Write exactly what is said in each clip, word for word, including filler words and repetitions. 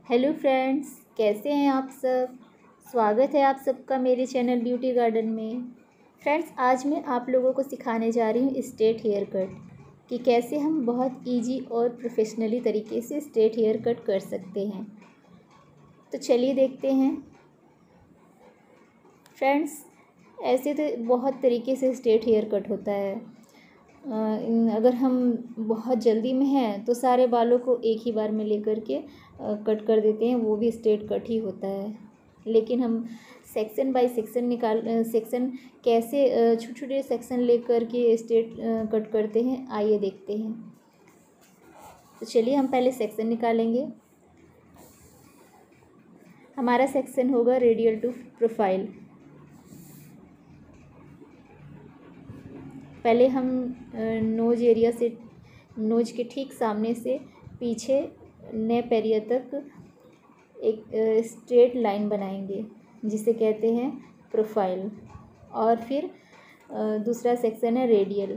Hello friends, कैसे हैं आप सब। स्वागत है आप सबका मेरे चैनल ब्यूटी गार्डन में। फ्रेंड्स, आज मैं आप लोगों को सिखाने जा रही हूँ स्ट्रेट हेयर कट कि कैसे हम बहुत इजी और प्रोफेशनली तरीके से स्ट्रेट हेयर कट कर सकते हैं। तो चलिए देखते हैं। फ्रेंड्स, ऐसे तो बहुत तरीके से स्ट्रेट हेयर कट होता है। अगर हम बहुत जल्दी में हैं तो सारे बालों को एक ही बार में लेकर के कट कर देते हैं, वो भी स्ट्रेट कट ही होता है। लेकिन हम सेक्शन बाय सेक्शन निकाल सेक्शन कैसे छोटे छोटे सेक्शन लेकर के स्ट्रेट कट करते हैं, आइए देखते हैं। तो चलिए हम पहले सेक्शन निकालेंगे। हमारा सेक्शन होगा रेडियल टू प्रोफाइल। पहले हम नोज एरिया से, नोज के ठीक सामने से पीछे नेप एरिया तक एक स्ट्रेट लाइन बनाएंगे जिसे कहते हैं प्रोफाइल। और फिर दूसरा सेक्शन है रेडियल,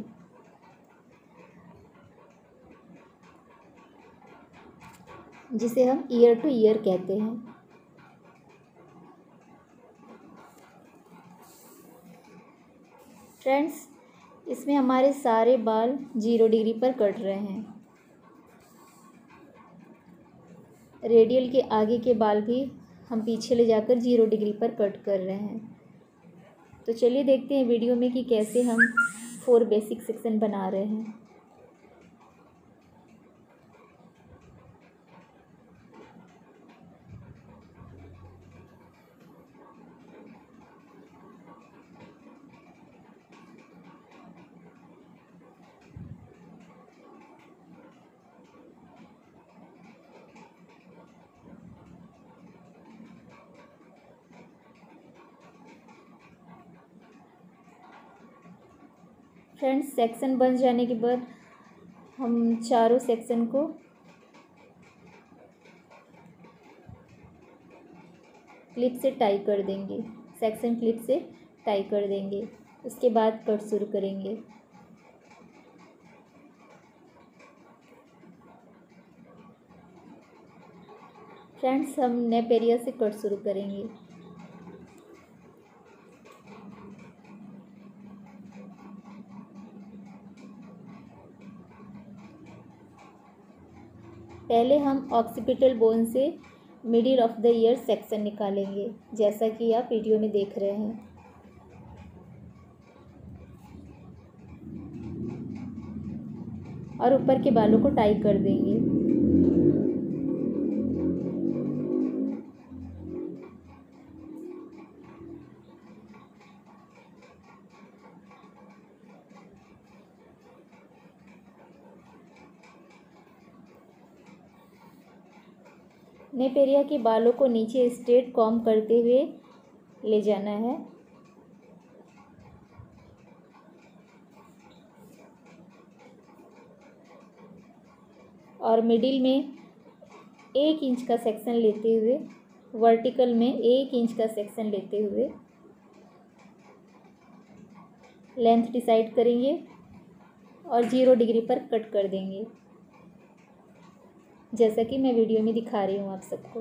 जिसे हम ईयर टू ईयर कहते हैं। फ्रेंड्स, इसमें हमारे सारे बाल जीरो डिग्री पर कट रहे हैं। रेडियल के आगे के बाल भी हम पीछे ले जाकर जीरो डिग्री पर कट कर रहे हैं। तो चलिए देखते हैं वीडियो में कि कैसे हम फोर बेसिक सेक्शन बना रहे हैं। फ्रेंड्स, सेक्शन बन जाने के बाद हम चारों सेक्शन को क्लिप से टाई कर देंगे। सेक्शन क्लिप से टाई कर देंगे। उसके बाद कट शुरू करेंगे। फ्रेंड्स, हम नेप एरिया से कट शुरू करेंगे। पहले हम ऑक्सीपिटल बोन से middle of the ear section निकालेंगे, जैसा कि आप वीडियो में देख रहे हैं। और ऊपर के बालों को टाई कर देंगे। नेप एरिया के बालों को नीचे स्ट्रेट कॉम्ब करते हुए ले जाना है। और मिडिल में एक इंच का सेक्शन लेते हुए, वर्टिकल में एक इंच का सेक्शन लेते हुए लेंथ डिसाइड करेंगे और जीरो डिग्री पर कट कर देंगे, जैसा कि मैं वीडियो में दिखा रही हूँ आप सबको।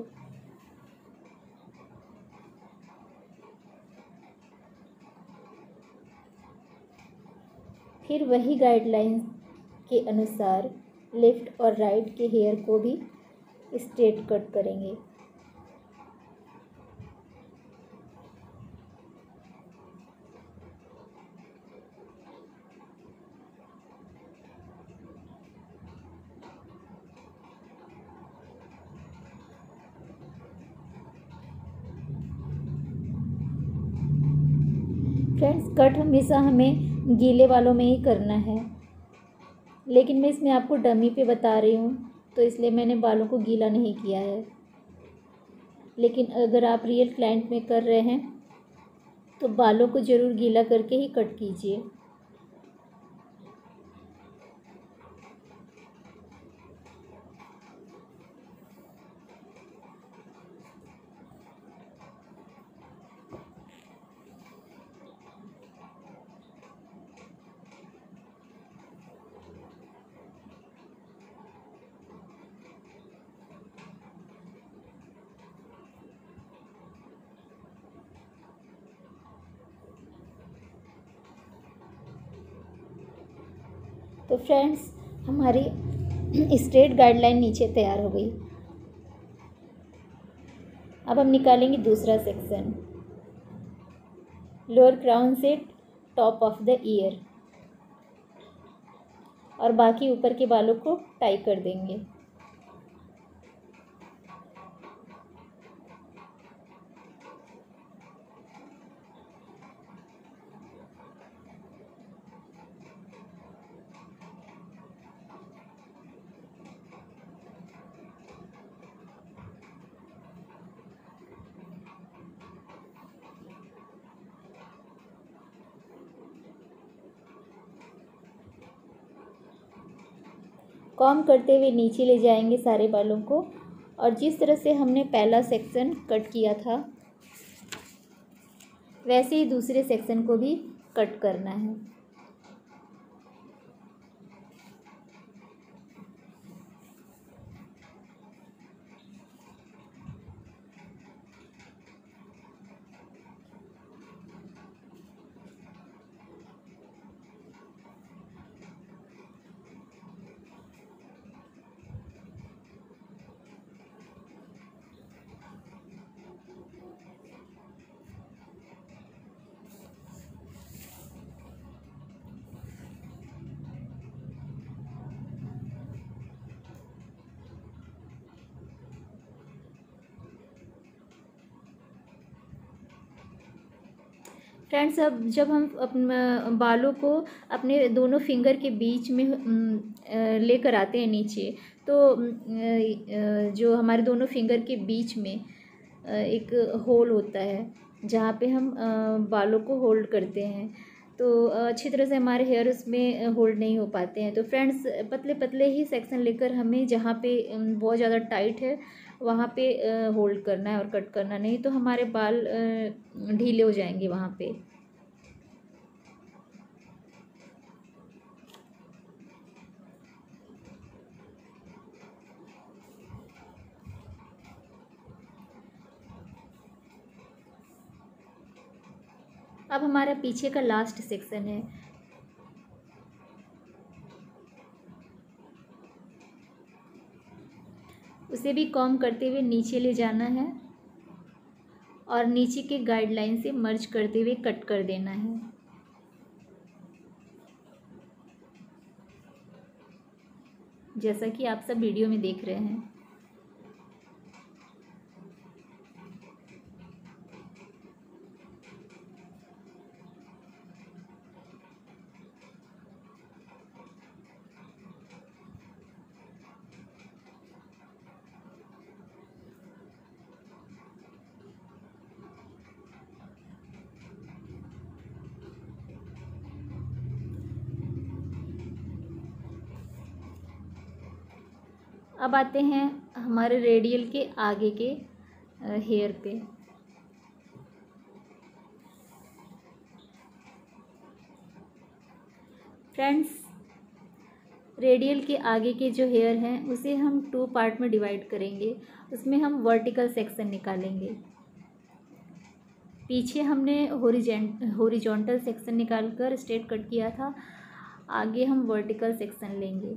फिर वही गाइडलाइन के अनुसार लेफ़्ट और राइट के हेयर को भी स्ट्रेट कट करेंगे। फ्रेंड्स, कट हमेशा हमें गीले बालों में ही करना है, लेकिन मैं इसमें आपको डमी पे बता रही हूँ, तो इसलिए मैंने बालों को गीला नहीं किया है। लेकिन अगर आप रियल क्लाइंट में कर रहे हैं तो बालों को ज़रूर गीला करके ही कट कीजिए। तो फ्रेंड्स, हमारी स्ट्रेट गाइडलाइन नीचे तैयार हो गई। अब हम निकालेंगे दूसरा सेक्शन, लोअर क्राउन से टॉप ऑफ द ईयर, और बाकी ऊपर के बालों को टाई कर देंगे। कॉम करते हुए नीचे ले जाएंगे सारे बालों को, और जिस तरह से हमने पहला सेक्शन कट किया था वैसे ही दूसरे सेक्शन को भी कट करना है। फ्रेंड्स, अब जब हम अपने बालों को अपने दोनों फिंगर के बीच में लेकर आते हैं नीचे, तो जो हमारे दोनों फिंगर के बीच में एक होल होता है जहाँ पे हम बालों को होल्ड करते हैं, तो अच्छी तरह से हमारे हेयर उसमें होल्ड नहीं हो पाते हैं। तो फ्रेंड्स, पतले पतले ही सेक्शन लेकर हमें जहाँ पे बहुत ज़्यादा टाइट है वहाँ पे होल्ड करना है और कट करना नहीं, तो हमारे बाल ढीले हो जाएंगे वहाँ पे। अब हमारा पीछे का लास्ट सेक्शन है, उसे भी कॉम करते हुए नीचे ले जाना है और नीचे के गाइडलाइन से मर्ज करते हुए कट कर देना है। जैसा कि आप सब वीडियो में देख रहे हैं। अब आते हैं हमारे रेडियल के आगे के हेयर पे। फ्रेंड्स, रेडियल के आगे के जो हेयर हैं उसे हम टू पार्ट में डिवाइड करेंगे। उसमें हम वर्टिकल सेक्शन निकालेंगे। पीछे हमने होरिजेंट हॉरिजॉन्टल सेक्शन निकालकर स्ट्रेट कट किया था, आगे हम वर्टिकल सेक्शन लेंगे।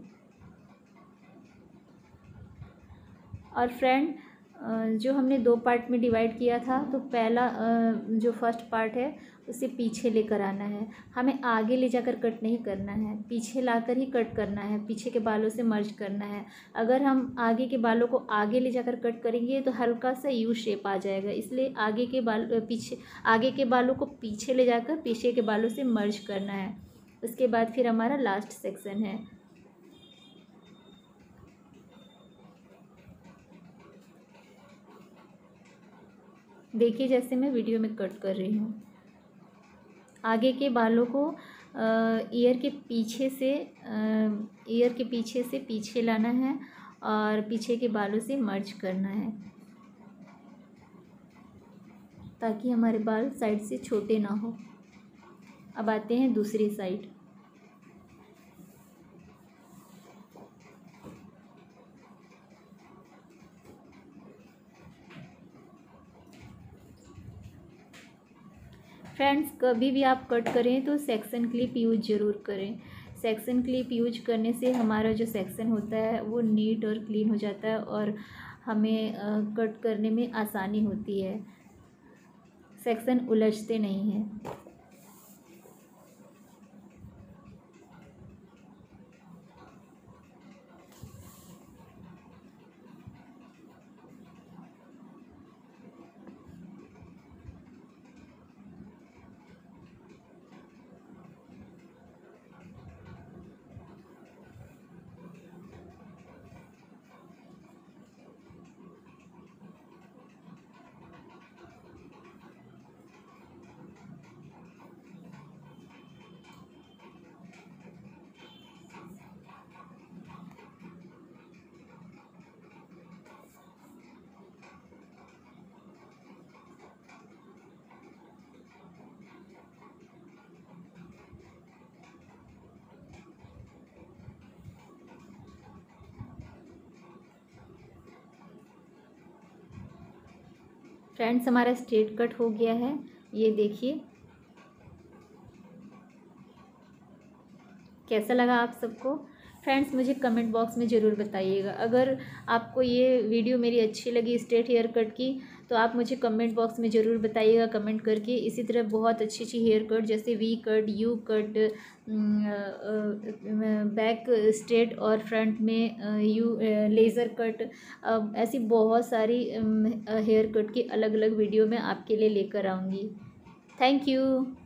और फ्रेंड, जो हमने दो पार्ट में डिवाइड किया था, तो पहला जो फर्स्ट पार्ट है उसे पीछे लेकर आना है। हमें आगे ले जाकर कट नहीं करना है, पीछे लाकर ही कट करना है, पीछे के बालों से मर्ज करना है। अगर हम आगे के बालों को आगे ले जाकर कट करेंगे तो हल्का सा यू शेप आ जाएगा, इसलिए आगे के बाल पीछे आगे के बालों को पीछे ले जाकर पीछे के बालों से मर्ज करना है। उसके बाद फिर हमारा लास्ट सेक्शन है। देखिए, जैसे मैं वीडियो में कट कर रही हूँ। आगे के बालों को ईयर के पीछे से ईयर के पीछे से पीछे लाना है और पीछे के बालों से मर्ज करना है, ताकि हमारे बाल साइड से छोटे ना हो। अब आते हैं दूसरी साइड। फ्रेंड्स, कभी भी आप कट करें तो सेक्शन क्लिप यूज ज़रूर करें। सेक्शन क्लिप यूज करने से हमारा जो सेक्शन होता है वो नीट और क्लीन हो जाता है और हमें कट करने में आसानी होती है, सेक्शन उलझते नहीं हैं। फ्रेंड्स, हमारा स्ट्रेट कट हो गया है, ये देखिए। कैसा लगा आप सबको? फ्रेंड्स, मुझे कमेंट बॉक्स में ज़रूर बताइएगा। अगर आपको ये वीडियो मेरी अच्छी लगी स्ट्रेट हेयर कट की, तो आप मुझे कमेंट बॉक्स में ज़रूर बताइएगा कमेंट करके। इसी तरह बहुत अच्छी अच्छी हेयर कट जैसे V cut, U cut, back straight और फ्रंट में यू लेज़र कट, ऐसी बहुत सारी हेयर कट की अलग अलग वीडियो मैं आपके लिए लेकर आऊँगी। Thank you.